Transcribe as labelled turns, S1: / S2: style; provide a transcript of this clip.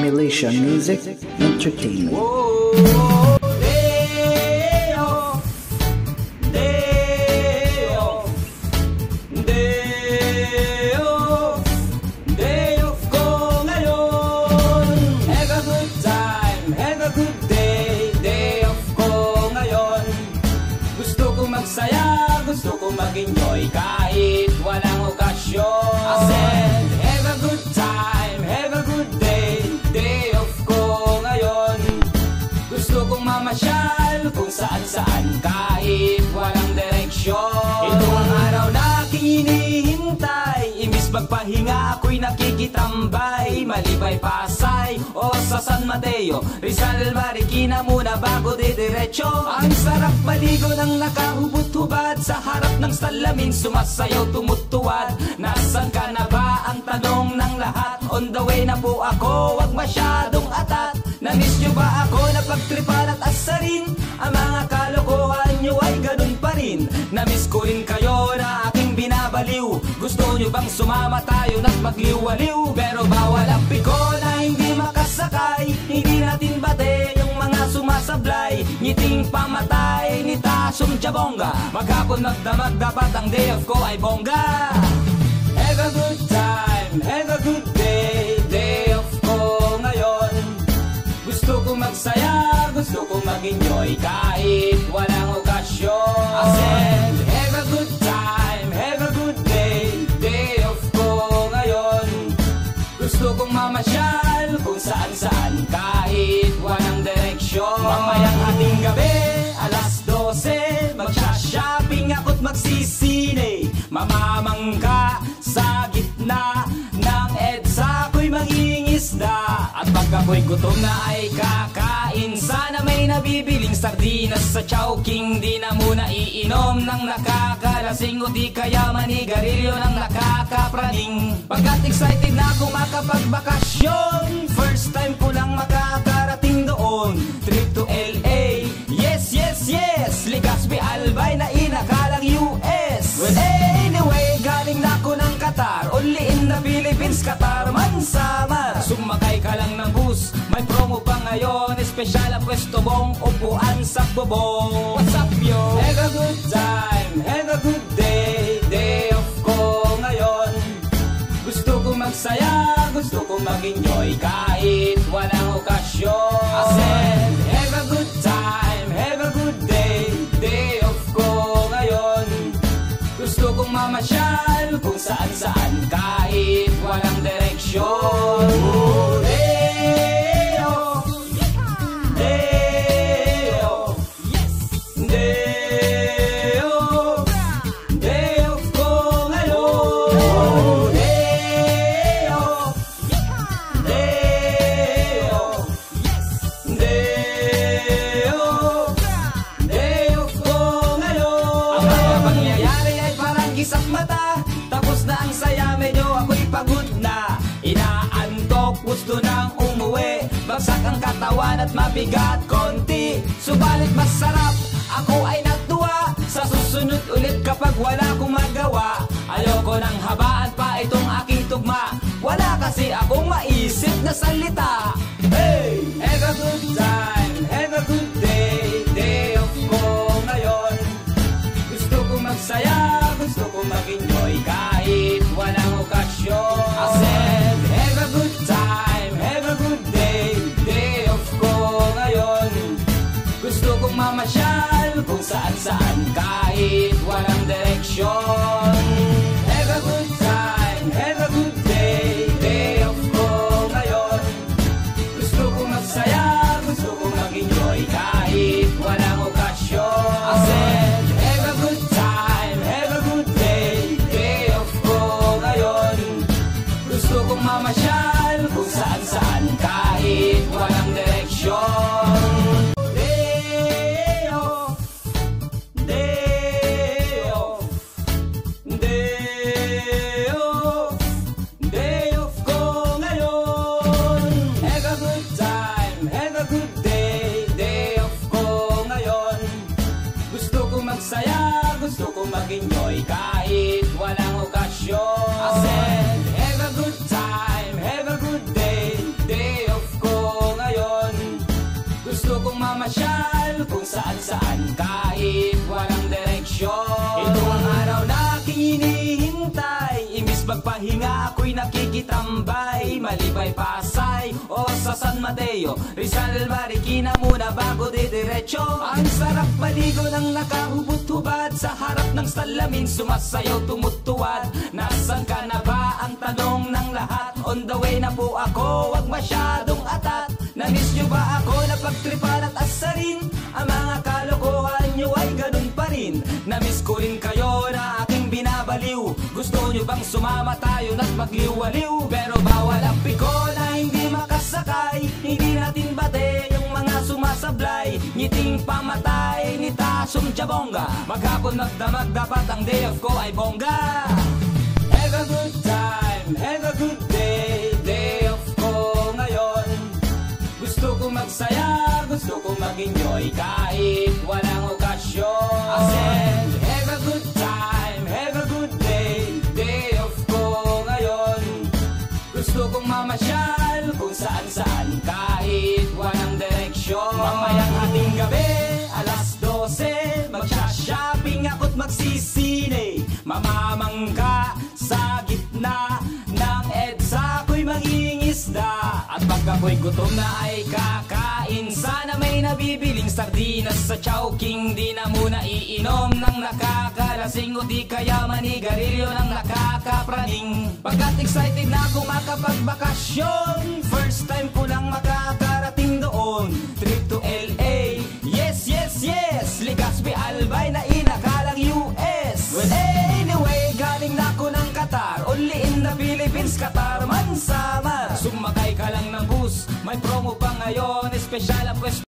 S1: Annihilation Music Entertainment.
S2: Gusto ko mag-enjoy kahit walang okasyon. I said, have a good time, have a good day, day off ko ngayon. Gusto kong mamasyal kung saan-saan kahit walang direksyon. Ito ang araw na aking hinihintay, imbis magpahinga ako'y nakikitambay. Malibay, Pasay o sa San Mateo, Rizal, Marikina muna bago didiretso. Ang sarap maligo ng nakahubot-hubad sa harap ng salamin, sumasayaw, tumutuwad. Nasaan ka na ba ang tanong ng lahat? On the way na po ako, wag masyadong atat. Na-miss nyo ba ako na pagtripan at asarin? Ang mga kalokohan nyo ay ganun pa rin. Na-miss ko rin kayo na aking binabaliw. Gusto nyo bang sumama tayo na't magliwaliw? Pero bawal ang piko na hindi makasakay. Hindi natin bate yung mga sumasablay. Ngiting pamatay ni Tasong Jabonga. Maghapon magdamag dapat ang day off ko ay bongga. Have a good time, have a good day, day off ko ngayon. Gusto ko magsaya, gusto ko mag-enjoy kahit walang okasyon. I said, have a good time, have a good day, day off ko ngayon. Gusto kong mamasyal kung saan-saan kahit walang direksyon. Mamayang ating gabi, alas 12, magsha-shopping ako't magsisine. Mamamangka sa gitna ng EDSA, ako'y mangingisda. At pag ako'y gutom na ay kakain, sana may nabibiling sardinas sa Chowking. Di na muna iinom ng nakakalasing o di kaya manigarilyo ng nakakapraning. Pagkat excited na akong makapagbakasyon, first time ko lang makakarating doon. Trip to LA, yes, yes, yes. Legazpi, Albay na inakalang US. Well anyway, galing na ako ng Qatar, only in the Philippines, Qatar man samar. Sumakay ka lang ng bus, may promo pa ngayon, espesyal ang pwesto mong upuan sa bubong. What's up yo? Have a good time, have a good day, day off ko ngayon. Gusto ko magsaya, gusto ko mag-enjoy kahit walang okasyon. I said, have a good time, have a good day, day off ko ngayon. Gusto kong mamasyal kung saan-saan kahit walang direksyon. Day off, day off, day off, day off ko ngayon. Day off, day off, day off, day off ko ngayon. Ang mga pangyayari ay parang gisap mata, tapos na ang saya, medyo ako'y pagod na. Inaantok, gusto nang umuwi, bagsak ang katawan at mabigat konti. Subalit masarap, ako ay natuwa. Sa susunod ulit kapag wala akong magawa. Ayoko nang habaan pa itong aking tugma, wala kasi akong maisip na salita. Hey! Have a good time, have a good day, day off ko ngayon. Gusto ko magsaya, gusto ko mag-enjoy kahit walang okasyon. I said, have a good time, have a good day, day off ko ngayon. Gusto kong mamasyal kung saan-saan kahit walang direksyon. Have a good time, have a good day, day off ko ngayon. Gusto kong magsaya, gusto kong mag-enjoy kahit walang okasyon. I said, have a good time, have a good day, day off ko ngayon. Gusto kong mamasyal kung saan-saan kahit walang direksyon. Day off, day off, day off, day off ko ngayon. Have a good time, have a good day, day off ko ngayon. Gusto kong magsaya, gusto kong mag-enjoy kahit walang okasyon. I said, have a good time, have a good day, day off ko saan kahit walang direksyon. Ito ang araw na aking hinihintay, imbis magpahinga ako'y nakikitambay. Malibay, Pasay o sa San Mateo, Rizal, Marikina muna bago didiretso. Ang sarap maligo ng nakahubot-hubad sa harap ng salamin, sumasayaw tumutuwad. Nasaan ka na ba ang tanong ng lahat? On the way na po ako, wag masyadong atat. Namiss nyo ba ako na pagtripan at asarin? Ang mga kalokohan nyo ay ganun pa rin. Namiss ko rin kayo na aking binabaliw. Gusto nyo bang sumama tayo na't magliwaliw? Pero bawal ang piko na hindi makasakay. Hindi natin bate yung mga sumasablay. Ngiting pamatay ni Tasong Jabonga. Maghapon magdamag, dapat ang day off ko ay bongga. Have a good time, have a good day. Day off ko ngayon. Gusto kong magsaya, gusto kong mag-enjoy kahit walang okasyon. I said, have a good time, have a good day. Day off ko ngayon. Gusto kong mamasyal kung saan-saan kahit walang direksyon. Mamayang ating gabi, alas 12, magsha-shopping ako't magsisine. Mamamangka sa gitna ng EDSA, ako'y mangingisda. At pag ako'y gutom na ay kakain, sana may nabibiling sardinas sa Chowking. Di na muna iinom ng nakakalasing, o di kaya manigarilyo ng nakakapraning. Pagkat excited na ako makapagbakasyon, first time ko lang makakarating doon. Trip to LA, yes, yes, yes. Legazpi, Albay na inakalang US. Well, anyway, galing na ako ng Qatar. Only in the Philippines, Qatar man samar. Sumakay ka lang ng bus, may promo pa ngayon. Espesyal ang pwesto.